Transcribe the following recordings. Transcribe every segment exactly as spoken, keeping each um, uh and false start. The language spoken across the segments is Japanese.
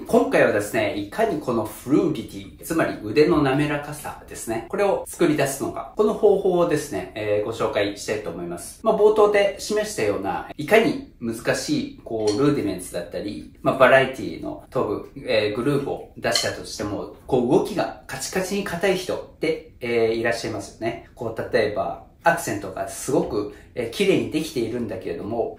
今回はですね、いかにこのフルーディティ、つまり腕の滑らかさですね、これを作り出すのか、この方法をですね、えー、ご紹介したいと思います。まあ、冒頭で示したような、いかに難しい、こう、ルーディメンツだったり、まあ、バラエティの飛ぶ、えー、グループを出したとしても、こう、動きがカチカチに硬い人って、えー、いらっしゃいますよね。こう、例えば、アクセントがすごく、えー、綺麗にできているんだけれども、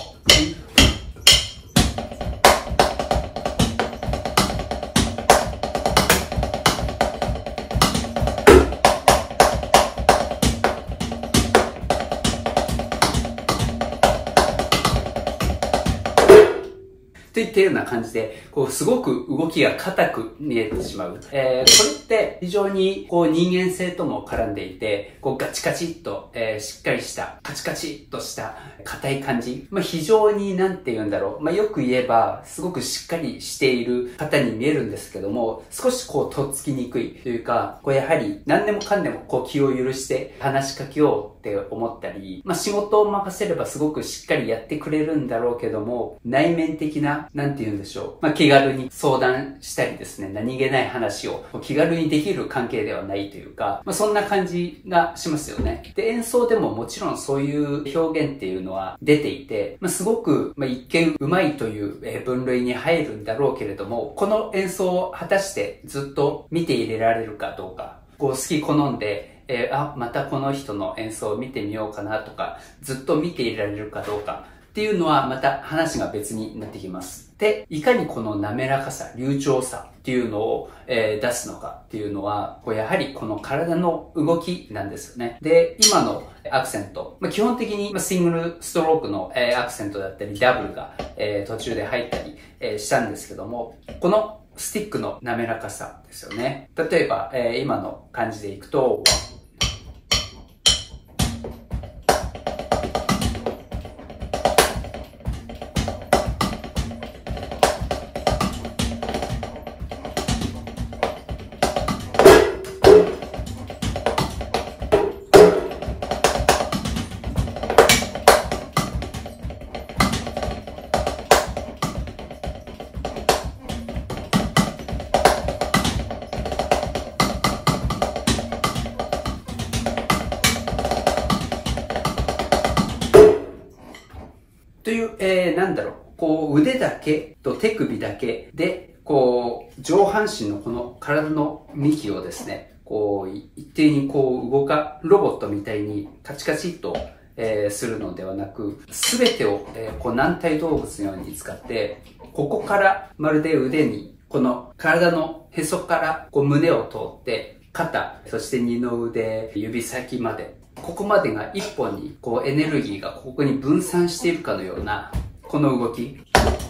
といったような感じで、こう、すごく動きが硬く見えてしまう。えー、これって非常に、こう、人間性とも絡んでいて、こう、ガチカチっと、えー、しっかりした、カチカチっとした、硬い感じ。まあ、非常に、なんて言うんだろう。まあ、よく言えば、すごくしっかりしている方に見えるんですけども、少しこう、とっつきにくいというか、こう、やはり、何でもかんでも、こう、気を許して話しかけようって思ったり、まあ、仕事を任せればすごくしっかりやってくれるんだろうけども、内面的な、なんて言うんでしょう。まあ、気軽に相談したりですね、何気ない話を気軽にできる関係ではないというか、まあ、そんな感じがしますよね。で、演奏でももちろんそういう表現っていうのは出ていて、まあ、すごく、まあ、一見うまいという分類に入るんだろうけれども、この演奏を果たしてずっと見ていれられるかどうか、こう好き好んで、えー、あ、またこの人の演奏を見てみようかなとか、ずっと見ていられるかどうかっていうのはまた話が別になってきます。で、いかにこの滑らかさ、流暢さっていうのを、えー、出すのかっていうのは、こうやはりこの体の動きなんですよね。で、今のアクセント、まあ、基本的にシングルストロークの、えー、アクセントだったり、ダブルが、えー、途中で入ったり、えー、したんですけども、このスティックの滑らかさですよね。例えば、えー、今の感じでいくと、という、えー、なんだろう、こう腕だけと手首だけで、こう上半身のこの体の幹をですね、こう一定にこう動か、ロボットみたいにカチカチっと、えー、するのではなく、すべてを、えー、こう軟体動物のように使って、ここからまるで腕に、この体のへそからこう胸を通って、肩、そして二の腕、指先まで、ここまでが一本にこうエネルギーがここに分散しているかのようなこの動き。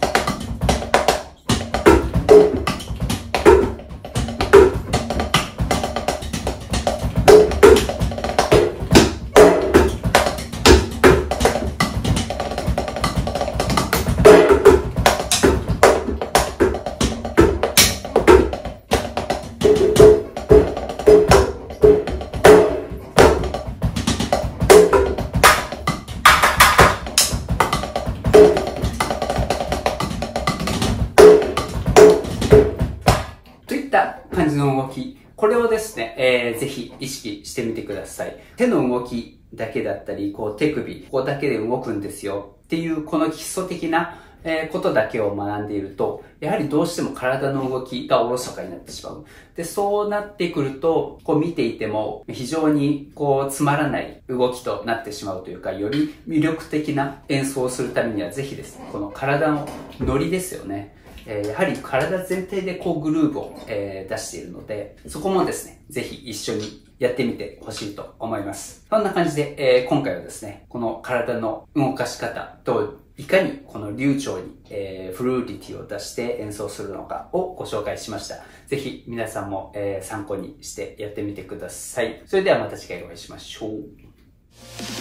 感じの動き。これをですね、えー、ぜひ意識してみてください。手の動きだけだったり、こう手首、ここだけで動くんですよっていうこの基礎的なえー、ことだけを学んでいると、やはりどうしても体の動きがおろそかになってしまう。で、そうなってくると、こう見ていても非常にこうつまらない動きとなってしまうというか、より魅力的な演奏をするためにはぜひですね、この体のノリですよね。えー、やはり体全体でこうグルーヴを、えー、出しているので、そこもですね、ぜひ一緒にやってみてほしいと思います。そんな感じで、えー、今回はですね、この体の動かし方と、いかにこの流暢に、えー、フルーディティを出して演奏するのかをご紹介しました。ぜひ皆さんも、えー、参考にしてやってみてください。それではまた次回お会いしましょう。